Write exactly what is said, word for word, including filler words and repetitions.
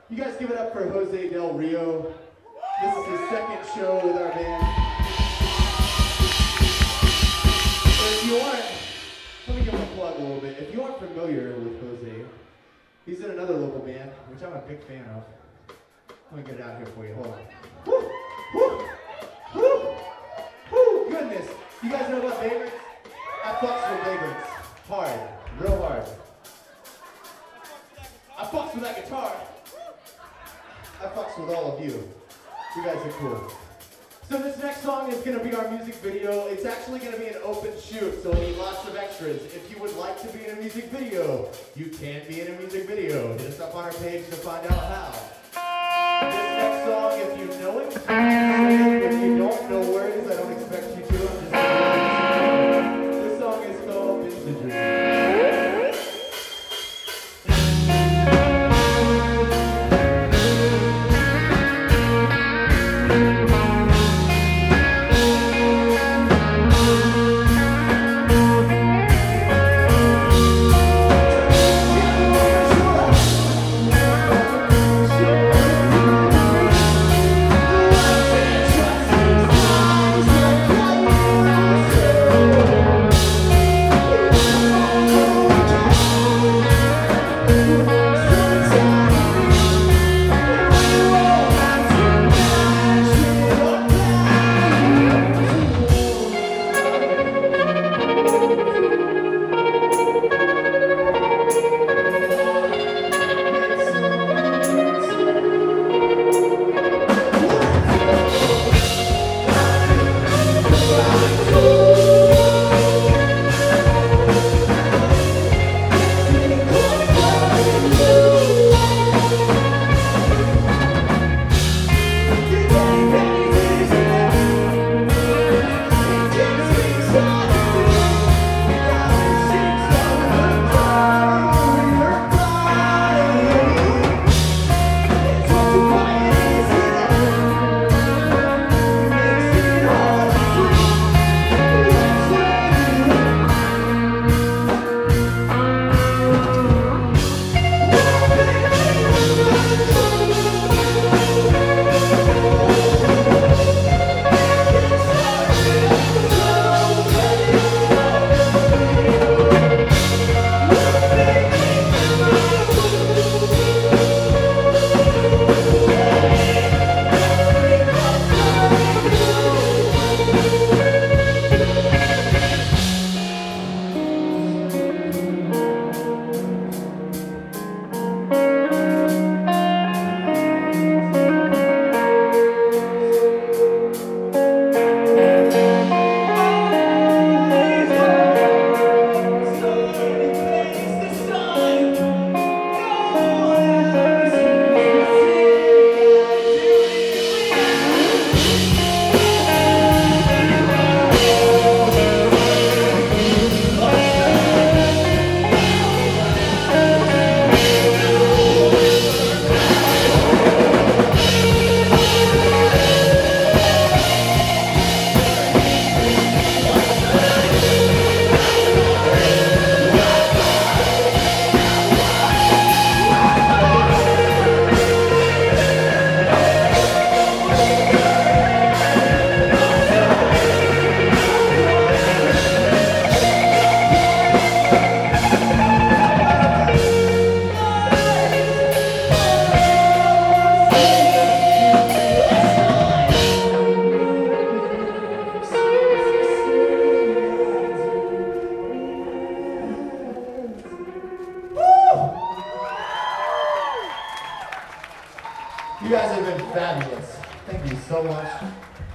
You guys give it up for Jose Del Rio. This is his second show with our band. So if you aren't, let me give him a plug a little bit. If you aren't familiar with Jose, he's in another local band, which I'm a big fan of. Let me get it out here for you. Hold on. Woo! Woo! Woo! Woo! Goodness. You guys know about Vagrants? I fucks with Vagrants. Hard. Real hard. I fucks with that guitar. I fucks with all of you. You guys are cool. So this next song is going to be our music video. It's actually going to be an open shoot, so we need lots of extras. If you would like to be in a music video, you can be in a music video. Hit us up on our page to find out how. This next song, if you know it, if you don't know words, I don't expect you to. I'm just gonna do it. This song is called Vintage Dream. You guys have been fabulous. Thank you so much.